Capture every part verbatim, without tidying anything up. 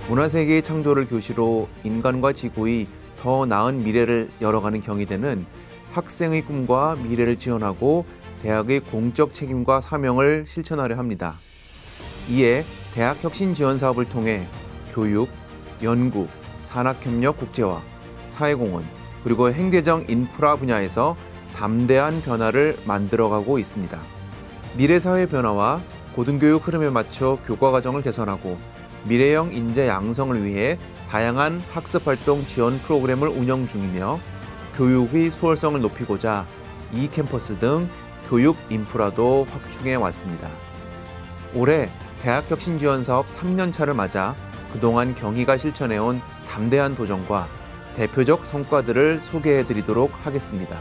문화세계의 창조를 교시로 인간과 지구의 더 나은 미래를 열어가는 경희대는 학생의 꿈과 미래를 지원하고 대학의 공적 책임과 사명을 실천하려 합니다. 이에 대학 혁신 지원 사업을 통해 교육, 연구, 산학협력 국제화, 사회공헌, 그리고 행재정 인프라 분야에서 담대한 변화를 만들어가고 있습니다. 미래사회 변화와 고등교육 흐름에 맞춰 교과과정을 개선하고 미래형 인재 양성을 위해 다양한 학습활동 지원 프로그램을 운영 중이며 교육의 수월성을 높이고자 이캠퍼스 등 교육 인프라도 확충해 왔습니다. 올해 대학혁신지원사업 삼 년 차를 맞아 그동안 경희가 실천해온 담대한 도전과 대표적 성과들을 소개해드리도록 하겠습니다.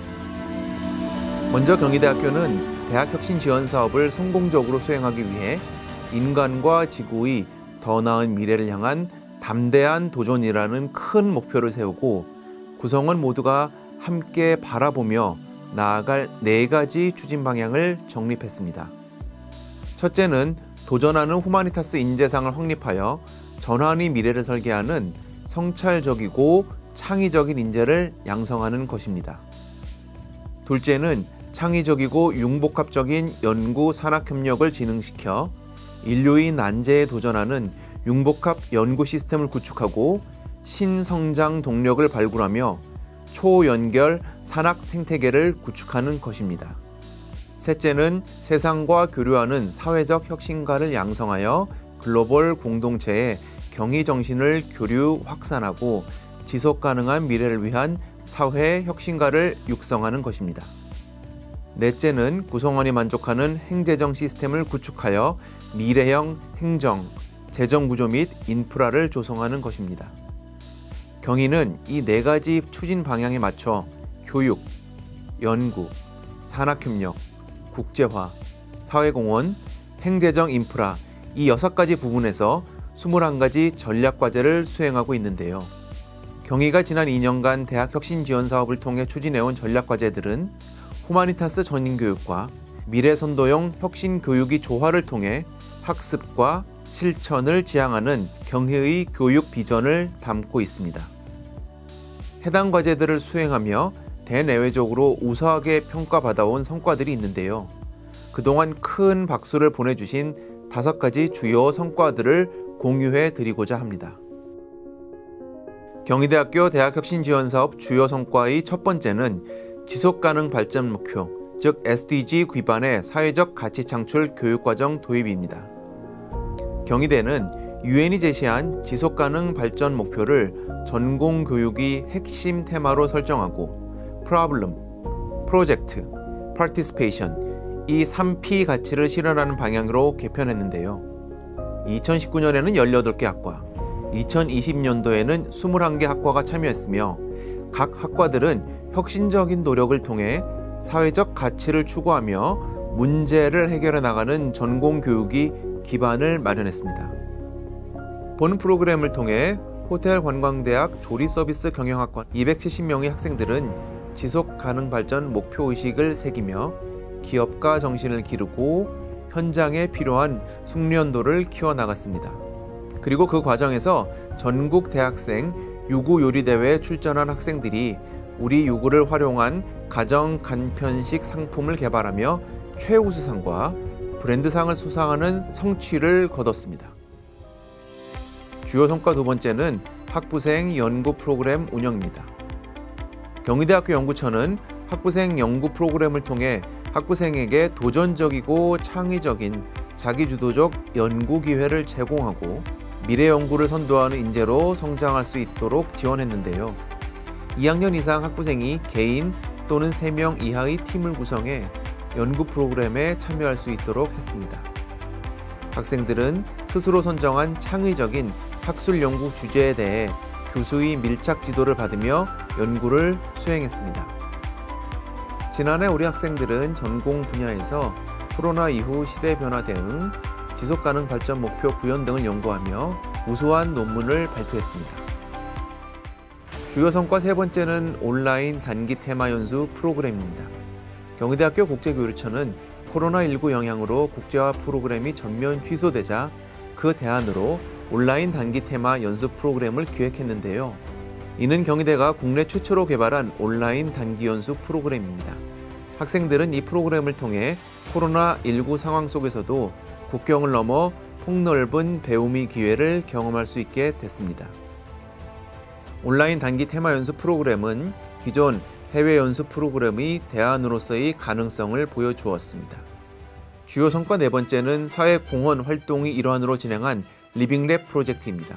먼저 경희대학교는 대학혁신지원사업을 성공적으로 수행하기 위해 인간과 지구의 더 나은 미래를 향한 담대한 도전이라는 큰 목표를 세우고 구성원 모두가 함께 바라보며 나아갈 네 가지 추진 방향을 정립했습니다. 첫째는 도전하는 후마니타스 인재상을 확립하여 전환의 미래를 설계하는 성찰적이고 창의적인 인재를 양성하는 것입니다. 둘째는 창의적이고 융복합적인 연구 산학협력을 진흥시켜 인류의 난제에 도전하는 융복합 연구 시스템을 구축하고 신성장 동력을 발굴하며 초연결 산학 생태계를 구축하는 것입니다. 셋째는 세상과 교류하는 사회적 혁신가를 양성하여 글로벌 공동체의 경희 정신을 교류 확산하고 지속 가능한 미래를 위한 사회 혁신가를 육성하는 것입니다. 넷째는 구성원이 만족하는 행재정 시스템을 구축하여 미래형 행정, 재정 구조 및 인프라를 조성하는 것입니다. 경희는 이 네 가지 추진 방향에 맞춰 교육, 연구, 산학협력, 국제화, 사회공헌, 행재정 인프라 이 여섯 가지 부분에서 이십일 가지 전략과제를 수행하고 있는데요. 경희가 지난 이 년간 대학혁신지원사업을 통해 추진해온 전략과제들은 후마니타스 전인교육과 미래선도형 혁신교육의 조화를 통해 학습과 실천을 지향하는 경희의 교육 비전을 담고 있습니다. 해당 과제들을 수행하며 대내외적으로 우수하게 평가받아온 성과들이 있는데요. 그동안 큰 박수를 보내주신 다섯 가지 주요 성과들을 공유해 드리고자 합니다. 경희대학교 대학혁신지원사업 주요 성과의 첫 번째는 지속가능 발전 목표, 즉 에스디지 기반의 사회적 가치 창출 교육과정 도입입니다. 경희대는 유엔이 제시한 지속가능 발전 목표를 전공교육의 핵심 테마로 설정하고 프로블럼, 프로젝트, 파티시페이션 이 삼 피 가치를 실현하는 방향으로 개편했는데요. 이천십구 년에는 열여덟 개 학과, 이천이십 년도에는 이십일 개 학과가 참여했으며 각 학과들은 혁신적인 노력을 통해 사회적 가치를 추구하며 문제를 해결해 나가는 전공교육이 기반을 마련했습니다. 본 프로그램을 통해 호텔관광대학 조리서비스 경영학과 이백칠십 명의 학생들은 지속가능 발전 목표의식을 새기며 기업가 정신을 기르고 현장에 필요한 숙련도를 키워나갔습니다. 그리고 그 과정에서 전국 대학생 유구요리대회에 출전한 학생들이 우리 유구를 활용한 가정 간편식 상품을 개발하며 최우수상과 브랜드상을 수상하는 성취를 거뒀습니다. 주요 성과 두 번째는 학부생 연구 프로그램 운영입니다. 경희대학교 연구처는 학부생 연구 프로그램을 통해 학부생에게 도전적이고 창의적인 자기주도적 연구 기회를 제공하고 미래 연구를 선도하는 인재로 성장할 수 있도록 지원했는데요. 이 학년 이상 학부생이 개인 또는 세 명 이하의 팀을 구성해 연구 프로그램에 참여할 수 있도록 했습니다. 학생들은 스스로 선정한 창의적인 학술 연구 주제에 대해 교수의 밀착 지도를 받으며 연구를 수행했습니다. 지난해 우리 학생들은 전공 분야에서 코로나 이후 시대 변화 대응, 지속가능 발전 목표 구현 등을 연구하며 우수한 논문을 발표했습니다. 주요 성과 세 번째는 온라인 단기 테마 연수 프로그램입니다. 경희대학교 국제교류처는 코로나 일구 영향으로 국제화 프로그램이 전면 취소되자 그 대안으로 온라인 단기 테마 연수 프로그램을 기획했는데요. 이는 경희대가 국내 최초로 개발한 온라인 단기 연수 프로그램입니다. 학생들은 이 프로그램을 통해 코로나 일구 상황 속에서도 국경을 넘어 폭넓은 배움의 기회를 경험할 수 있게 됐습니다. 온라인 단기 테마 연수 프로그램은 기존 해외 연수 프로그램의 대안으로서의 가능성을 보여주었습니다. 주요 성과 네 번째는 사회공헌 활동의 일환으로 진행한 리빙랩 프로젝트입니다.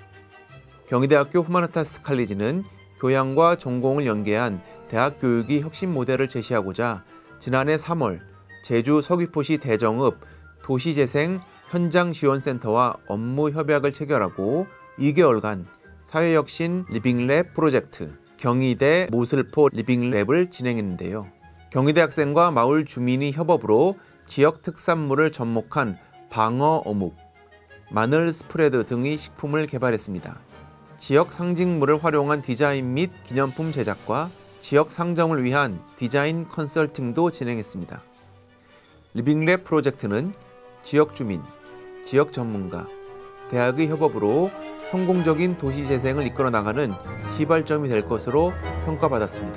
경희대학교 후마니타스 칼리지는 교양과 전공을 연계한 대학 교육의 혁신 모델을 제시하고자 지난해 삼월 제주 서귀포시 대정읍 도시재생 현장지원센터와 업무 협약을 체결하고 이 개월간 사회혁신 리빙랩 프로젝트 경희대 모슬포 리빙랩을 진행했는데요. 경희대 학생과 마을 주민이 협업으로 지역 특산물을 접목한 방어 어묵, 마늘 스프레드 등의 식품을 개발했습니다. 지역 상징물을 활용한 디자인 및 기념품 제작과 지역 상점을 위한 디자인 컨설팅도 진행했습니다. 리빙랩 프로젝트는 지역 주민, 지역 전문가, 대학의 협업으로 성공적인 도시 재생을 이끌어 나가는 시발점이 될 것으로 평가받았습니다.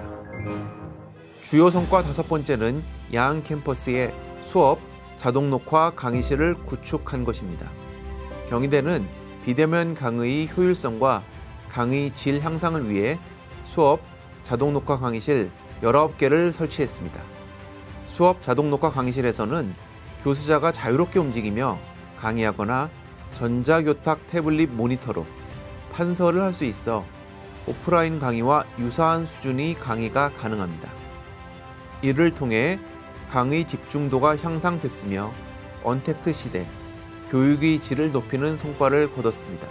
주요 성과 다섯 번째는 야한 캠퍼스의 수업, 자동 녹화 강의실을 구축한 것입니다. 경희대는 비대면 강의의 효율성과 강의 질 향상을 위해 수업, 자동 녹화 강의실 열아홉 개를 설치했습니다. 수업 자동 녹화 강의실에서는 교수자가 자유롭게 움직이며 강의하거나 전자교탁 태블릿 모니터로 판서를 할 수 있어 오프라인 강의와 유사한 수준의 강의가 가능합니다. 이를 통해 강의 집중도가 향상됐으며 언택트 시대, 교육의 질을 높이는 성과를 거뒀습니다.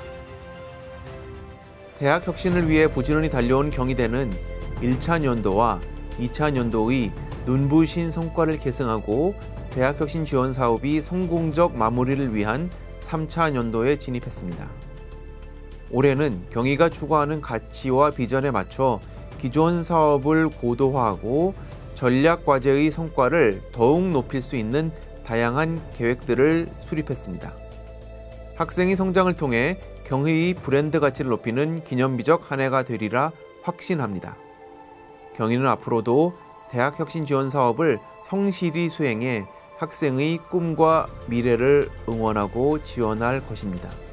대학 혁신을 위해 부지런히 달려온 경희대는 일 차 연도와 이 차 연도의 눈부신 성과를 계승하고 대학 혁신 지원 사업이 성공적 마무리를 위한 삼 차 연도에 진입했습니다. 올해는 경희가 추구하는 가치와 비전에 맞춰 기존 사업을 고도화하고 전략 과제의 성과를 더욱 높일 수 있는 다양한 계획들을 수립했습니다. 학생의 성장을 통해 경희의 브랜드 가치를 높이는 기념비적 한 해가 되리라 확신합니다. 경희는 앞으로도 대학 혁신 지원 사업을 성실히 수행해 학생의 꿈과 미래를 응원하고 지원할 것입니다.